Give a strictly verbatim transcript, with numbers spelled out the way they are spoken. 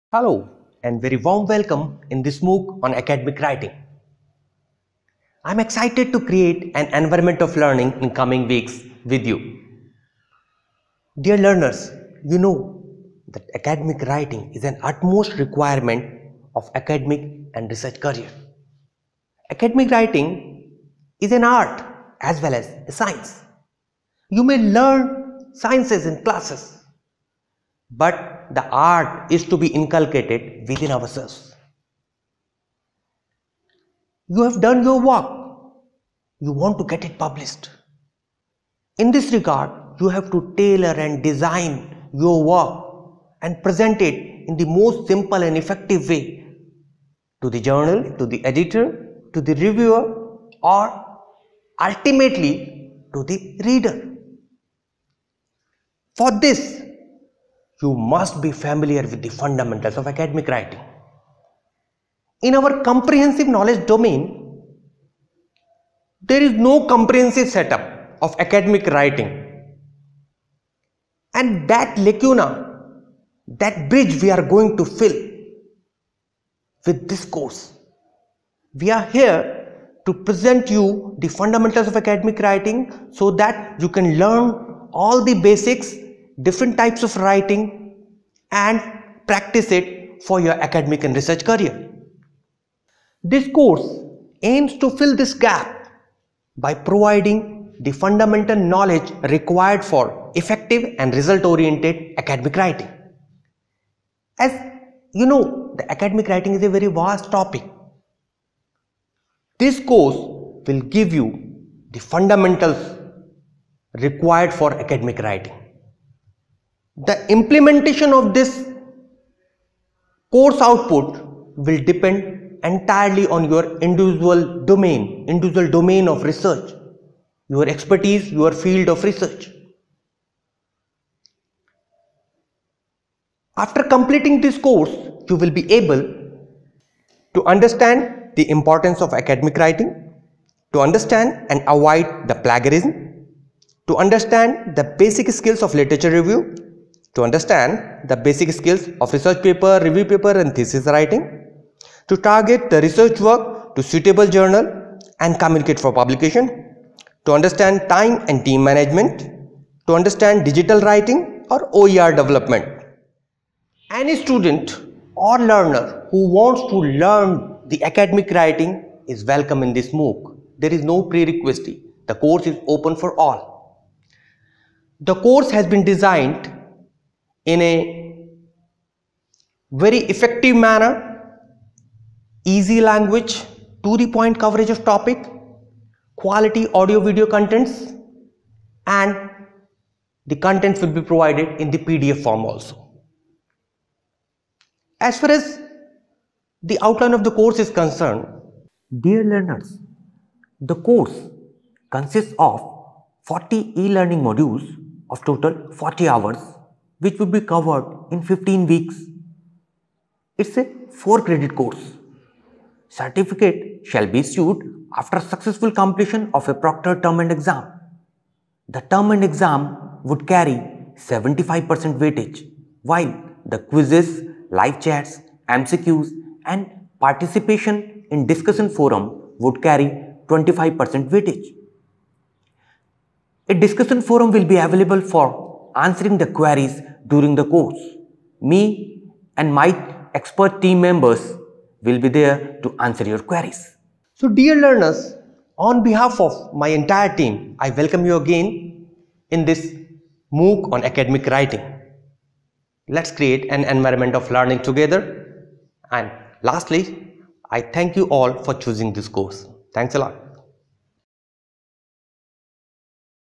Hello and very warm welcome in this MOOC on academic writing. I'm excited to create an environment of learning in coming weeks with you. Dear learners, you know that academic writing is an utmost requirement of academic and research career. Academic writing is an art as well as a science. You may learn sciences in classes, but the art is to be inculcated within ourselves. You have done your work. You want to get it published. In this regard, you have to tailor and design your work and present it in the most simple and effective way to the journal, to the editor, to the reviewer, or ultimately to the reader. For this, you must be familiar with the fundamentals of academic writing. In our comprehensive knowledge domain, there is no comprehensive setup of academic writing. And that lacuna, that bridge we are going to fill with this course. We are here to present you the fundamentals of academic writing so that you can learn all the basics, different types of writing, and practice it for your academic and research career. This course aims to fill this gap by providing the fundamental knowledge required for effective and result-oriented academic writing. As you know, the academic writing is a very vast topic. This course will give you the fundamentals required for academic writing. The implementation of this course output will depend entirely on your individual domain, individual domain of research, your expertise, your field of research. After completing this course, you will be able to understand the importance of academic writing, to understand and avoid the plagiarism, to understand the basic skills of literature review, to understand the basic skills of research paper, review paper and thesis writing, to target the research work to suitable journal and communicate for publication, to understand time and team management, to understand digital writing or O E R development. Any student or learner who wants to learn the academic writing is welcome in this MOOC. There is no prerequisite. The course is open for all. The course has been designed in a very effective manner, easy language, to the point coverage of topic, quality audio video contents, and the contents will be provided in the P D F form also. As far as the outline of the course is concerned, dear learners, the course consists of forty e-learning modules of total forty hours, which will be covered in fifteen weeks. It's a four credit course. Certificate shall be issued after successful completion of a proctored term and exam. The term and exam would carry seventy-five percent weightage, while the quizzes, live chats, M C Qs and participation in discussion forum would carry twenty-five percent weightage. A discussion forum will be available for answering the queries during the course. Me and my expert team members will be there to answer your queries. So dear learners, on behalf of my entire team, I welcome you again in this MOOC on academic writing. Let's create an environment of learning together. And lastly, I thank you all for choosing this course. Thanks a lot.